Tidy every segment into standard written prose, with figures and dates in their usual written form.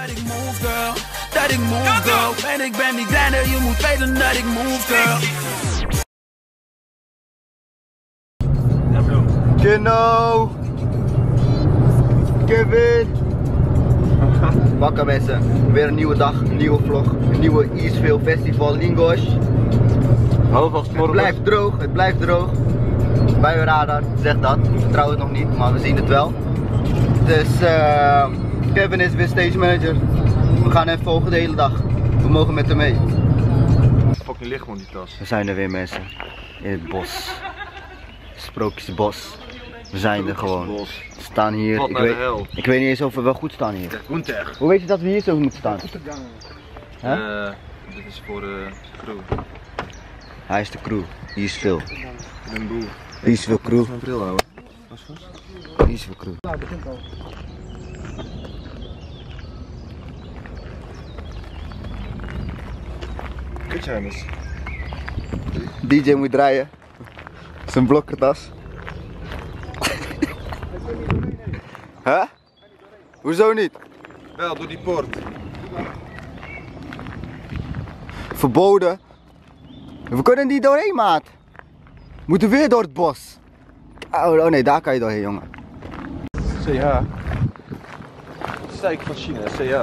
Dat ik move, girl. Dat ik move, girl. En ik ben niet kleiner, je moet weten dat ik move, girl. Kino! Kevin! Wakker mensen, weer een nieuwe dag, een nieuwe vlog, een nieuwe Eastville Festival Lingos. Het blijft droog, het blijft droog. Buienradar zegt dat, ik vertrouw het nog niet, maar we zien het wel. Dus Kevin is weer stage manager. We gaan even volgen de hele dag. We mogen met hem mee. Fucking licht man die tas. We zijn er weer mensen, in het bos. Sprookjesbos. We zijn er gewoon. We staan hier. Ik weet niet eens of we wel goed staan hier. Hoe weet je dat we hier zo moeten staan? Dit is voor de crew. Hij is de crew. Hier is veel. Een boer. Hier is veel crew. Mijn bril houden. Hier is veel crew. Nou, begint al. Kutjamers. DJ moet draaien. Zijn blokkertas. Huh? Hoezo niet? Wel, door die poort. Verboden. We kunnen niet doorheen, maat. We moeten weer door het bos. Oh nee, daar kan je doorheen, jongen. CH. Steak van China, CH.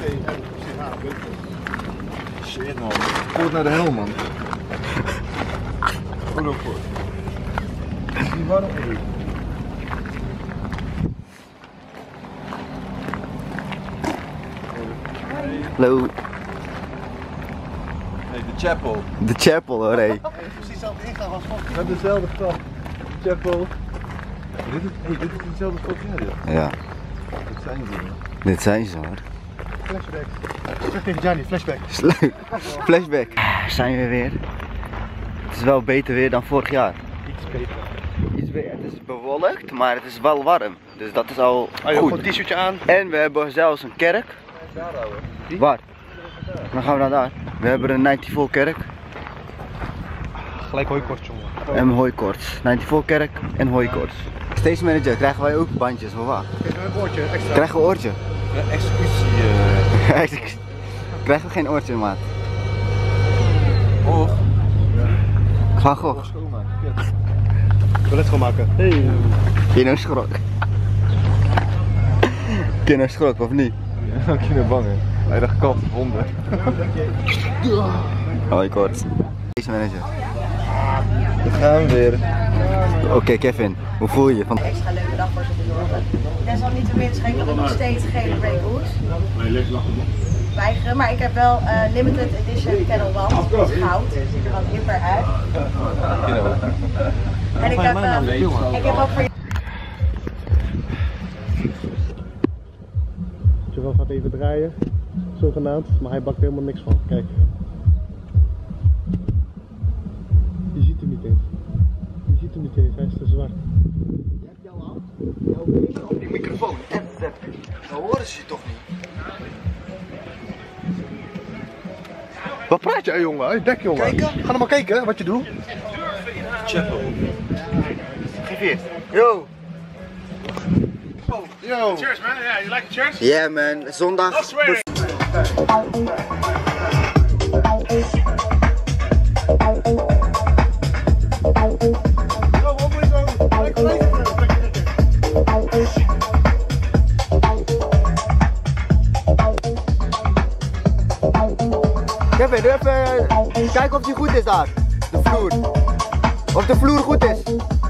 Shit man. Poort naar de hel man. Goed ook poort. Die warm in. Hallo. Nee, de chapel. De chapel hoor, hé. Precies hetzelfde ingaan als vast. We hebben dezelfde stad. Chapel. Dit is dezelfde stad, ja. Ja, Dat zijn ze. dit zijn ze hoor. Flashback. Zeg tegen Gianni, flashback. Flashback. Zijn we weer. Het is wel beter weer dan vorig jaar. Iets beter. Het is bewolkt, maar het is wel warm. Dus dat is al Goed. goed. Een t-shirtje aan. En we hebben zelfs een kerk. Waar? Dan gaan we naar daar. We hebben een 94 kerk Gelijk hooikort, jongen. en hooikoorts. 94 kerk en hooikoorts. Stage manager, krijgen wij ook bandjes of wat? Even een oortje extra. Krijgen we oortje? Ja, executie. Krijgen we geen oortje, maat? Och. Van Gogh. Schoonmaken. Toilet schoonmaken. Hey. Kino schrok. Kino schrok of niet? Ja, kinderen bang hè. Hij dacht kat, honden. Hooikoorts. Stage manager. We gaan weer. Oké, Kevin, hoe voel je je? Een extra leuke dag voor ze bezorgen. Desalniettemin schenken we nog steeds geen Grey Goose. Weigeren, maar ik heb wel limited edition Kettle One. Dat is goud. Ziet er wat hipper uit. En ik heb ook voor je... Joel gaat even draaien, zogenaamd, maar hij bakt helemaal niks van. Kijk. Je ziet hem niet eens. Je ziet hem niet eens, hij is te zwart. Je hebt jouw hand, jouw vinger op die microfoon. Dan horen ze je toch niet. Wat praat jij, jongen? Hey, dek, jongen. Kijken? Ga nou maar kijken wat je doet. Chapel. Geef eerst. Yo! Yo. Cheers, man. Yeah, you like the cheers? Yeah man, zondag. No swearing. Kevin, doe even kijken of die goed is daar. De vloer. Of de vloer goed is.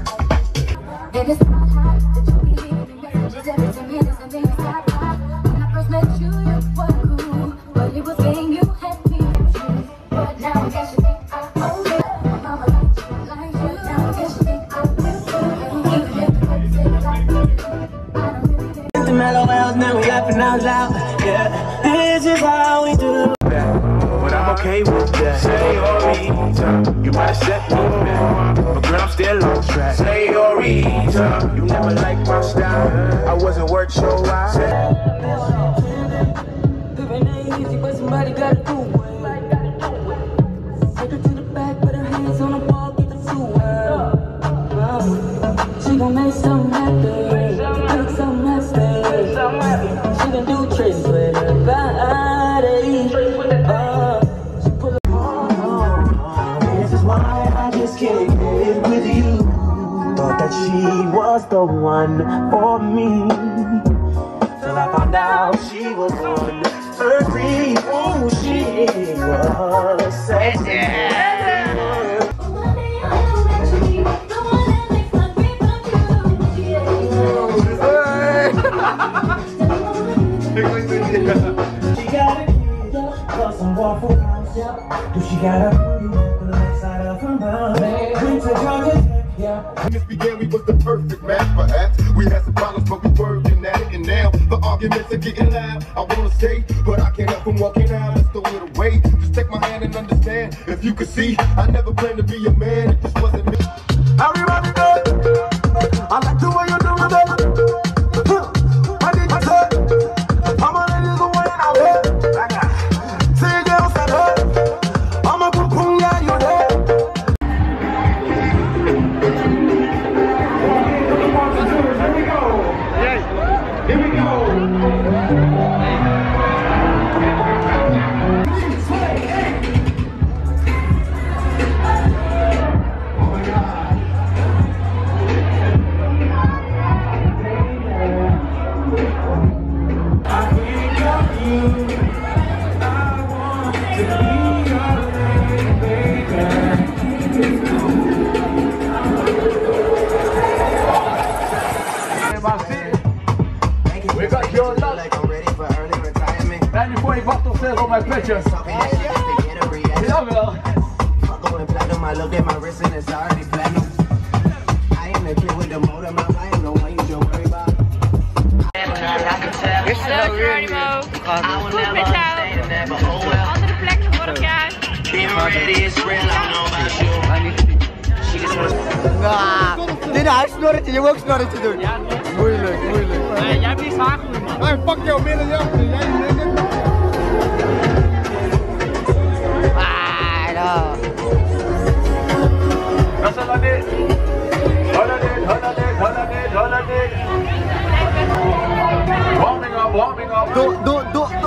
But I'm okay with that. Señorita, you might have set me back, but girl, I'm still on track. Señorita, you never liked my style. I wasn't worth your while. Living ain't easy, but somebody gotta do it. Take her to the back, put her hands on the wall, get the flu out. She gon' make something happen, make something happen. She gon' do tricks with her body. was the one for me. Till I found out she was on her dream. Oh, she was sexy. She got a kid, got some waffle house. Do she got a booty on the left side of her mouth? Went to Georgia, yeah. When this began, we was the perfect match, perhaps. We had some problems, but we working at it. And now the arguments are getting loud. I wanna say, but I can't help from walking out. Let's throw it away. Just take my hand and understand. If you could see, I never planned to be a man. It just wasn't me. Everybody know. I like the way you do it. I did my son. I'm a lady the way I wear. Say girl, stand up. I'm a boom guy, you there. We got your luck. Like I'm ready for early retirement. 94% on my pictures. Yeah, well. I'm going platinum. I look at my wrist and it's already platinum. I ain't the kid with the motor mouth. I ain't no one you should worry about. Hallo Geronimo, goed met jou. Andere plek dan vorig jaar. Dit is snorretje, je moet ook snorretje doen. Ja, moeilijk. jij hebt niet zwaar genoeg, man. Hey, pak jouw midden, jij Dat is dan dit. Warming up. Doe.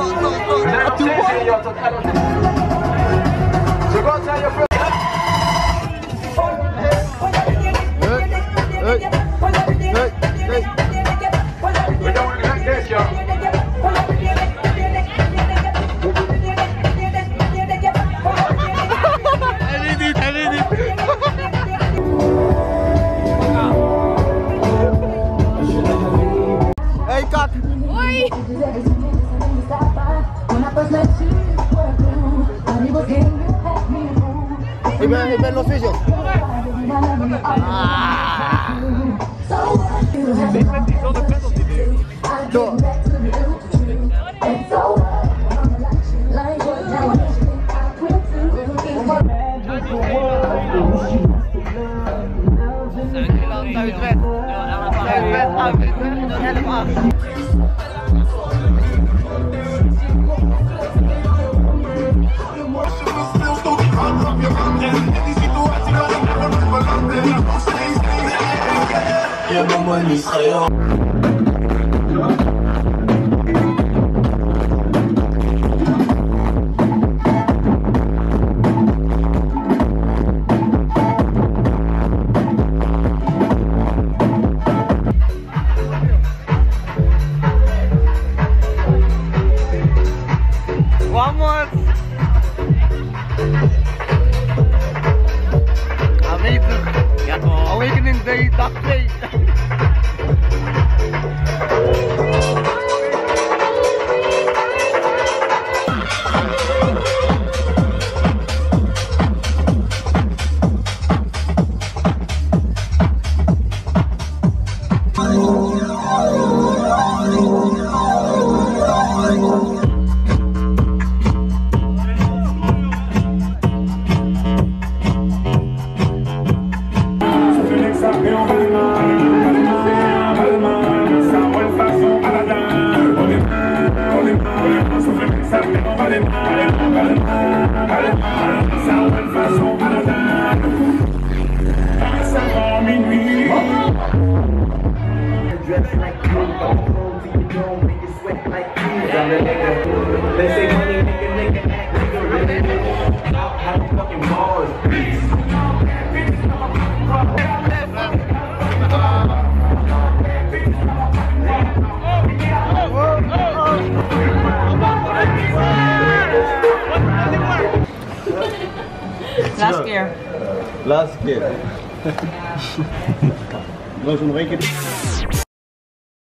So go tell your friends. We don't want to get this, y'all. Hey, kak. Hoi! Ik ben Los Visuals. Door. Vamos! Aanwezig. Ja, Awakening Day, dag 2. Dress like you, clothes you don't make you sweat like you. I'm the nigga. They say money nigga, act nigga, really nigga. How the fucking balls. Laatste keer. Laatste keer. Nog één keer.